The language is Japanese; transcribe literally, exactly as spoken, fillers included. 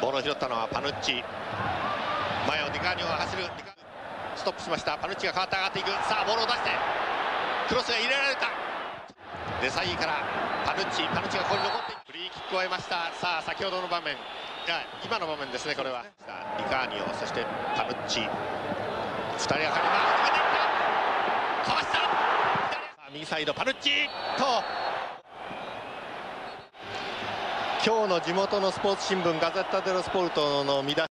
ボールを拾ったのはパヌッチ。前をディカーニョが走る。ストップしました。パヌッチが変わって上がっていく。さあボールを出してクロスが入れられた。デサイからパヌッチ。パヌッチがここに残ってフリーキックを得ました。さあ先ほどの場面、いや今の場面ですね。これはディカーニョ、そしてパヌッチ、ふたりがかりま抜けていった。かわした。さあ右サイドパヌッチと。今日の地元のスポーツ新聞ガゼッタ・デロ・スポルトの見出し